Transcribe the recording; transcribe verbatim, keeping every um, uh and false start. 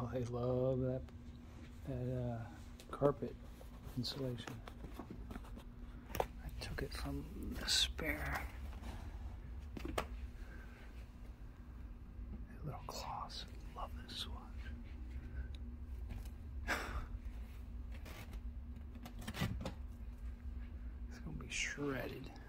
Oh, they love that that uh, carpet insulation. I took it from the spare. The little claws. Love this one. It's gonna be shredded.